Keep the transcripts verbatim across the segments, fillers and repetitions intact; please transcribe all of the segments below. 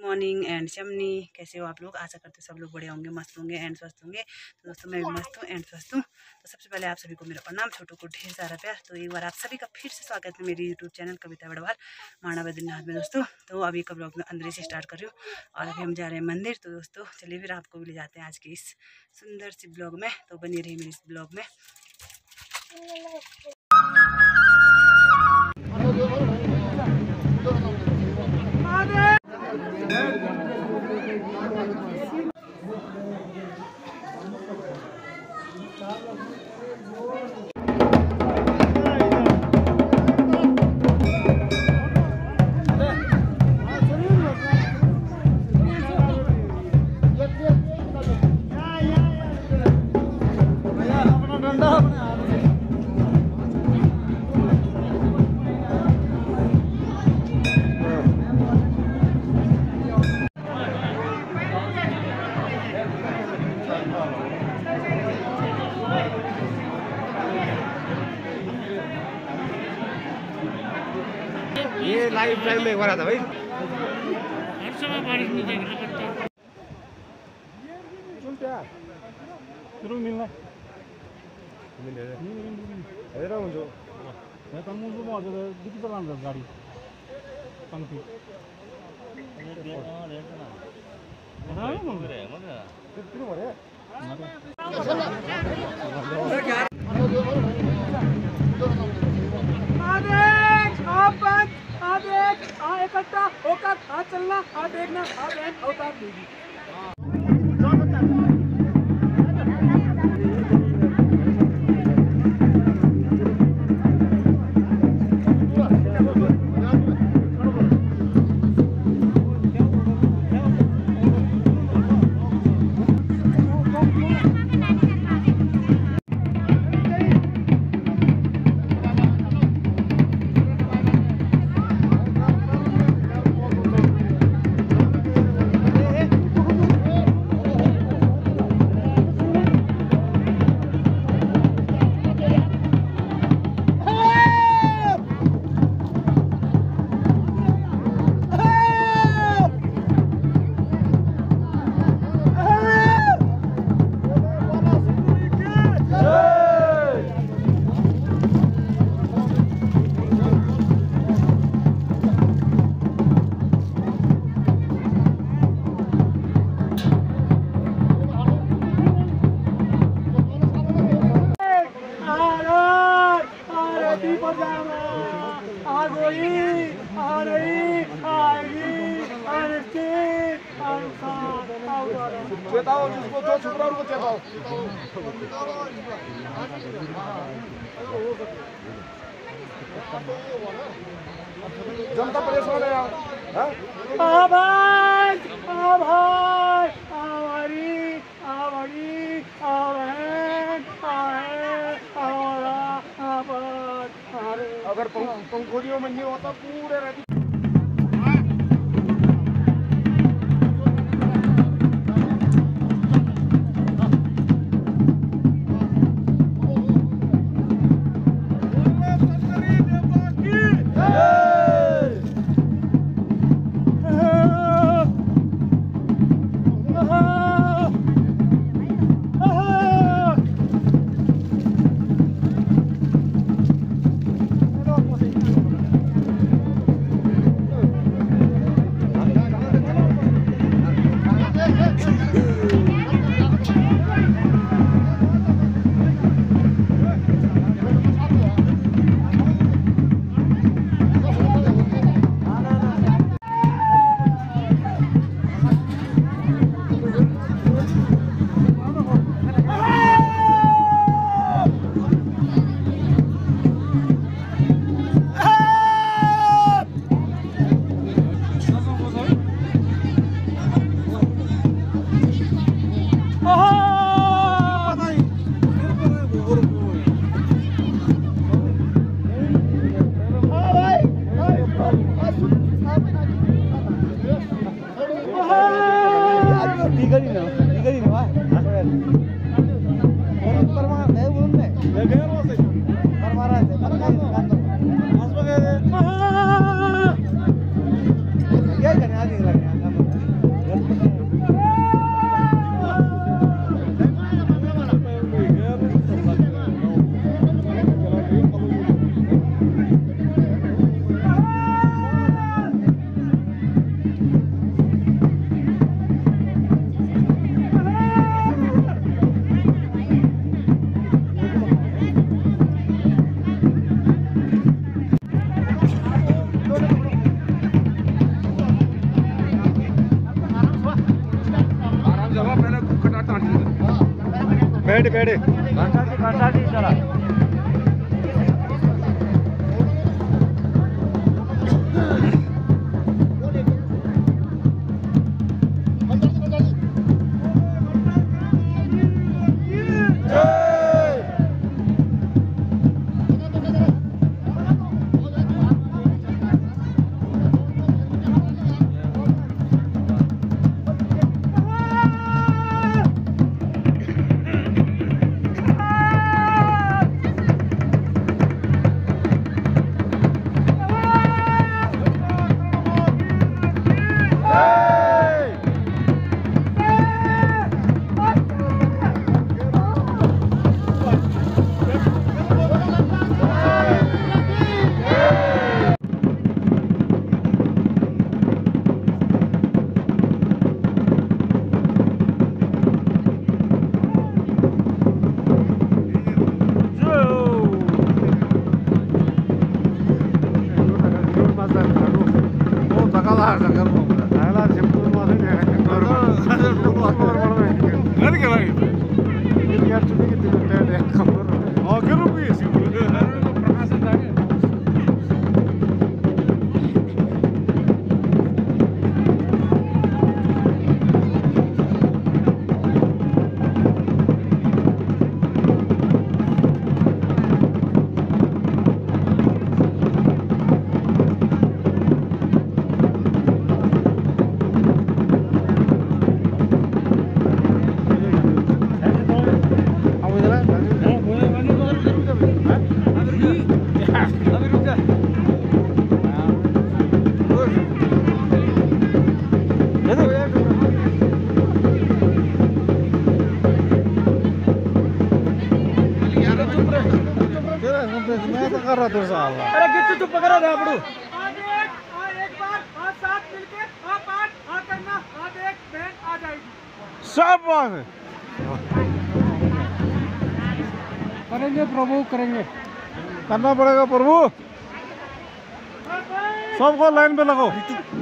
Morning and चमनी, कैसे हो आप लोग? आशा करते हो सब लोग बड़े होंगे, मस्त होंगे एंड स्वस्थ होंगे। तो दोस्तों मैं भी मस्त हूँ एंड स्वस्थ हूँ। तो सबसे पहले आप सभी को मेरा प्रणाम, छोटों को ढेर सारा प्यार। तो एक बार आप सभी का फिर से स्वागत है मेरी यूट्यूब चैनल कविता बड़वाल माना बद्रीनाथ में। दोस्तों तो अभी का ब्लॉग में अंदर से स्टार्ट कर रही हूँ और अभी हम जा रहे हैं मंदिर। तो दोस्तों चलिए फिर आपको भी ले जाते हैं आज के इस सुंदर सी ब्लॉग में। तो बनी रही मेरी इस ब्लॉग में। ये लाइफ टाइम में एक बार आता भाई। हर समय बारिश में देखना पड़ता है। शुरू मिलना इधर आओ जो मैं तो मुझे बहुत ज़्यादा दिक्कत चला रहा गाड़ी पंक्ति हाँ कितने बड़े इकट्ठा होकर हाथ चलना, हाथ देखना, हाथ अवतार देगी। चेताओ जिसको जो छुपरा उनको चेताओ। जनता परेशान है यार। आ भाई, आ भाई, आ भाई, आ भाई, आ बहन, आ है, आ वाला, आ पर, अरे अगर पंखुड़ियों में नहीं होता पूरे रहती। क्या करने आगे लग रहा है बैठ बैठ घंटा जी घंटा जी चला अरे गिट्टू चुप करा दे आपड़ू आगे आ एक बार हाथ साथ मिलके आ पाठ आ करना आ देख बैंड आ जाएगी सब बात है करेंगे प्रभु करेंगे करना पड़ेगा प्रभु सबको लाइन पे लगाओ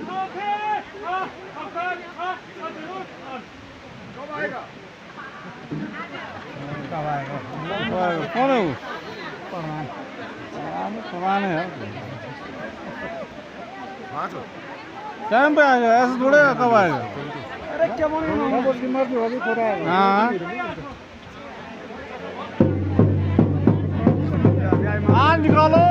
कौन है वो पुराने है टाइम पे आएगा ऐसे थोड़े कब आएगा अरे क्या बोले हाँ हाँ निकालो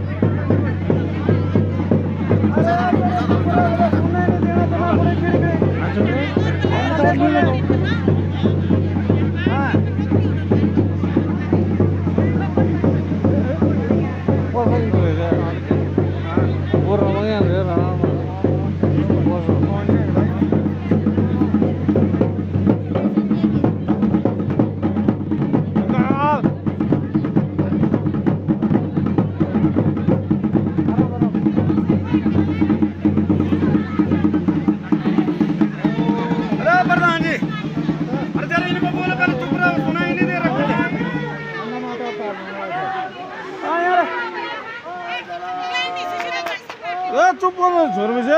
चुप करो जोर में से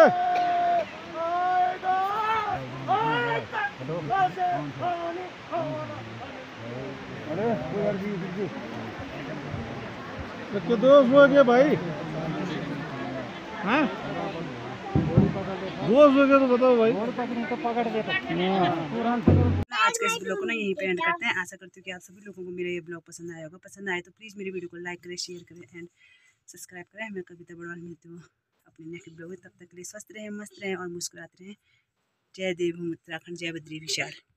अरे दोस्त हो गया भाई हाँ दोस्त हो गया तो बताओ भाई तो पकड़ देता आज के इस ब्लॉग को ना यहीं पे एंड करते हैं। आशा करती हूँ कि आप सभी लोगों को मेरा ये ब्लॉग पसंद आया होगा। पसंद आए तो प्लीज़ मेरी वीडियो को लाइक करें, शेयर करें एंड सब्सक्राइब करें। मैं कविता बड़वाल मिलती हूँ अपने नेक्स्ट ब्लॉग में। तब तक के लिए स्वस्थ रहें, मस्त रहें और मुस्कुराते रहें। जय देव उत्तराखंड, जय बद्री विशाल।